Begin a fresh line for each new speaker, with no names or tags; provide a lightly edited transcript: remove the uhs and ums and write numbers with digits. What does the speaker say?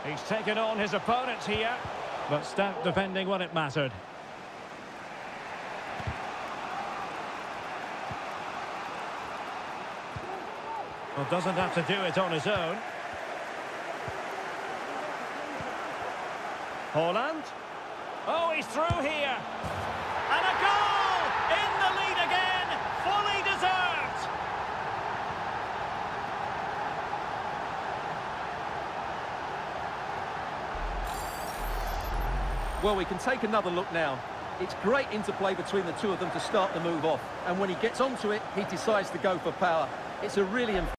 He's taken on his opponents here, but stout defending when it mattered. Well, doesn't have to do it on his own. Haaland. Oh, he's through here. And a goal! In the lead again! Fully deserved!
Well, we can take another look now. It's great interplay between the two of them to start the move off. And when he gets onto it, he decides to go for power. It's a really